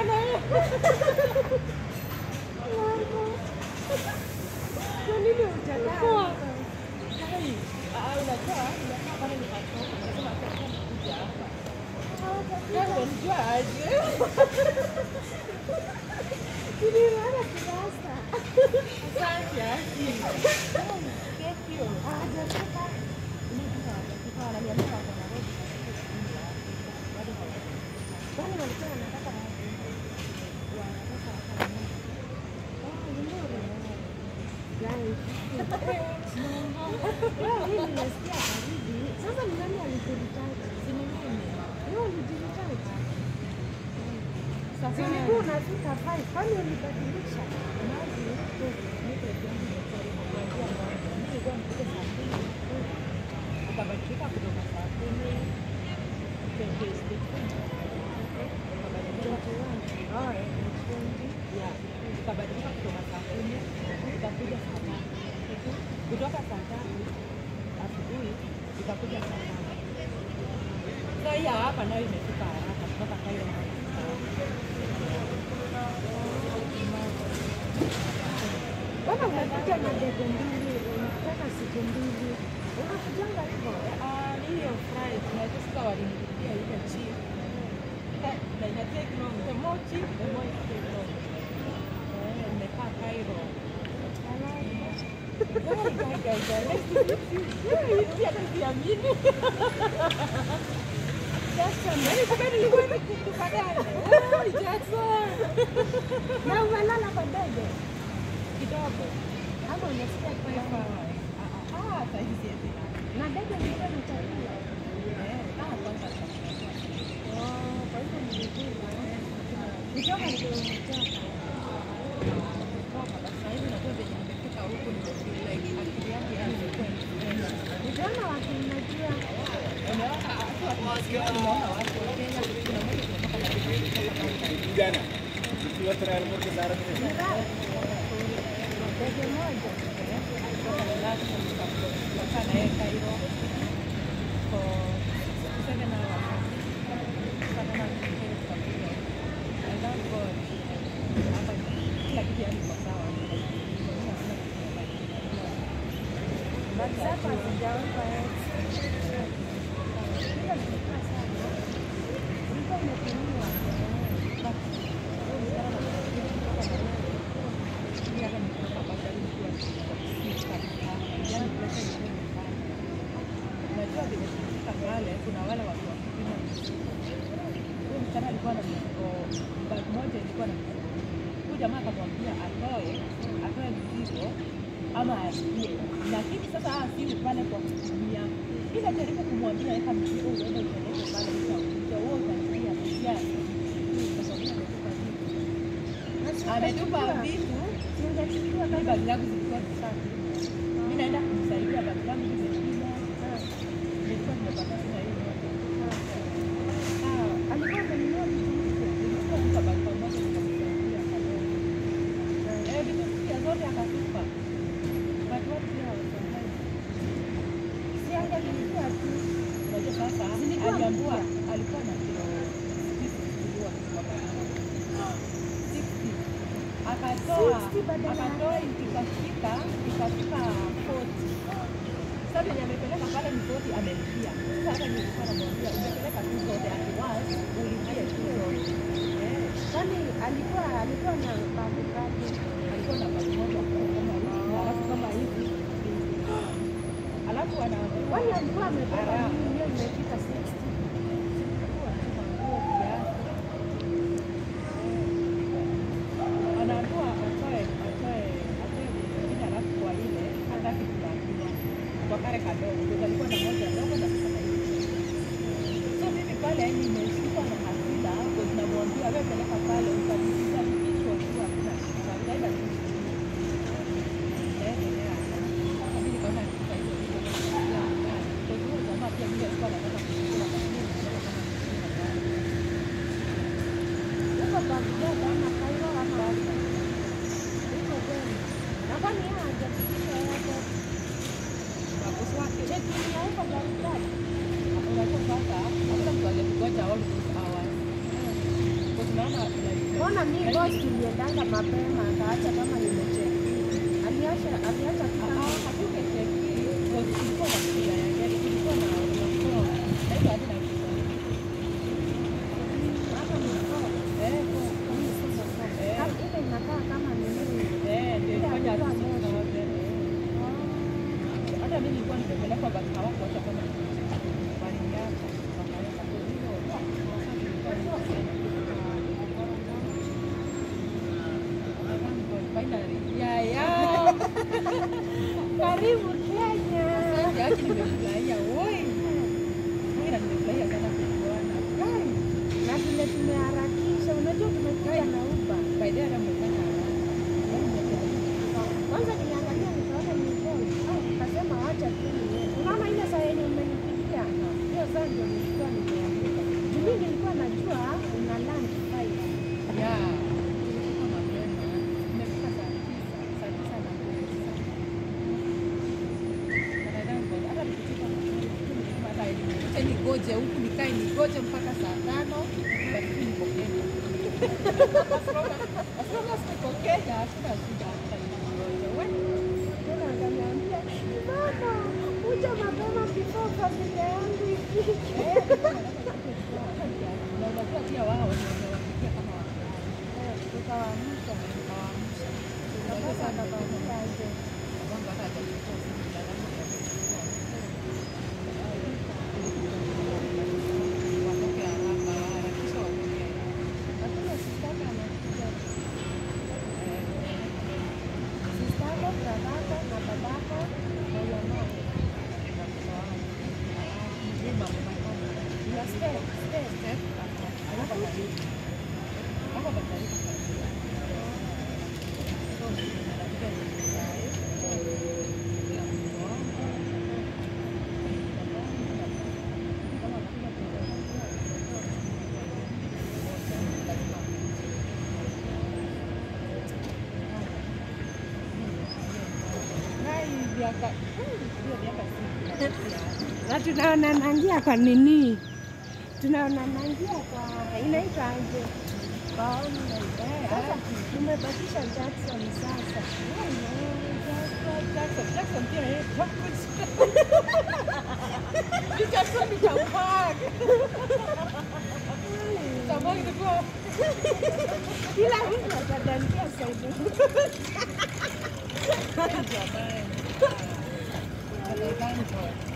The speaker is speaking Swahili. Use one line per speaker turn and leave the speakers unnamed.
sana wewe.
Kwa nini hujakaa?
Unajua pale nikatoka nasema atakuja kuja hapa. Kama unajua aje.
Niliona kirasa.
Asante aje. Thank you.
Hajatoka.
Kwa na niambia kwa Nairobi.
Kwani walikuwa wanataka hii nimesikia baridi. Sasa ni nani alijiritaji?
Si ni mimi.
Wewe ulijiritaji?
Sasa
Ulikuwa unafika 5, kwani ulibadilisha?
maji niko nilikuwa nipike saa 2. Ukabadilika kutoka saa 10. Ukabadilika kutoka saa 10 ikakuja saa 5. Kutoka saa 3 asubuhi ikakuja saa 5. Sasa hii hapa nayo imefika haraka kutoka Cairo mpaka
Bwana unakuja na ndege mbili, unataka siku mbili. Unakujanga hivyo?
hiyo flight tunataka walinipia ile chip. Na ina take long, the more cheap, the more it take long. Nimekaa Cairo.
Na umelala kwa ndege?
Kidogo.
Ama unasikia kwa
Sasa hizi
na ndege ilikuwa na chakula?
kwanza
Kwa hivyo nilikuwa kutoka nilikuwa Vijana wakinajua
Vijana tukiwa tunaelekea Dar es Salaam.
ndege moja sasa sijaomba ilikuwa imetumiwa
Unajua vile tulifika pale kuna wale watu wa kupima mizigo. Huyu msichana alikuwa na mizigo, bag moja ilikuwa na mizigo. Huyu jamaa akamwambia atoe mizigo ama alipie. Lakini sasa si pale kwa kutumia. Bila jaribu kumwambia weka mizigo uende upeleke pale utakuja wewe utalipia kiasi. Ametupa vitu,
singechukua
bag zangu zilikuwa safi. Mimi naenda kumsaidia bag zangu zimepima. Nilikuwa nimepata sina hiyo moja.
alikuwa amenunua vitu
Nilikuwa kwa bag moja nikamsaidia kadogo. Vitu pia zote akatupa. Watu wote pia wasomai.
siangelilipia tu
Unajua sasa aliambiwa alikuwa na kilo 60 kwa bag. 60. Akatoa ikafika 40. Sasa mwenye amepeleka pale ni 40 amelipia. Sasa nilikuwa namwambia ungepeleka tu zote at once ulipie tu zote.
kwani alikuwa na babu kati
Alikuwa na bag moja kama hivi, alafu kama hivi. Alafu
kwani alikuwa amepata nini hiyo imefika 60
anaambiwa atoe vingine alafu kwa ile hataki kubakia kwa kale kadogo ndio alikuwa na moja ndogo na kama hivi. So mimi pale yani nimeshikwa na hasira kwa tunamwambia wewe peleka pale utabisha kichwa tu hakuna shida kaenda tu. Mimi nikaona kitu hiyo kwa hiyo jamaa pia mimi alikuwa anataka kuchukua
huko Baghdad ama Cairo ama huko kwenu na kwani yeye hajafikisha airport
makosa wake.
cheki ya huko Baghdad
Unajua sasa hata mtu angekungoja all those hours. Kwa tunaona like
Mbona mi boss tuliendanga mapema akaacha kama nimecheki. Aliacha kama
Hatungecheki kwa kulikuwa na pia yaani kulikuwa na mkoa. Ndio hadi na
hata mkoa. Ile inakaa kama nini?
ndio ilifanya zote. Hata mimi nilikuwa nimepelekwa basi hawakuacha kama waliacha wakaweka kwa hiyo. Finally. Yeah.
Karibu Kenya.
Asante yake nimefurahia. Oi. Mimi nimefurahia sana kukuona.
Na vile tumeharakisha, unajua tumekuja na Uber.
By the way amefanya.
Kwanza niliangalia nikaona ni boy. Nikasema acha tu niende. Unaona ile saa yenye umenipigia? Hiyo saa ndio nilikuwa nimeamka. Mimi nilikuwa najua una lunch 5.
Yeah. Nilikuwa mapema. Nimefika saa 9 na nusu. Hata nikifika hata nigoje huku nikae nigoje mpaka saa 5 lakini niko Kenya. As long as niko Kenya, hakuna shida hata nigoje.
Tena akaniambia, "Mama, kuja mapema before familia yangu ifike."
Na unajua pia wao wanawafikia kama
Tukawaamsha. Tukapata anabakia aje.
wangu hata hajachukua simu ya yangu ya kuchukua. Watoke haraka, waharakisha watoke.
Lakini sistaka anakuja. Sistako, bradako na babako na your mom. Your step. Na tunaonanangia kwa nini? Tunaonanangia kwa inaitwa aje? Kwa online. Sasa tumebakisha Jackson sasa.
Jackson pia yeye Jackson ni tampag. Tampag ilikuwa
Kila mtu atadandia saidi.
jamani.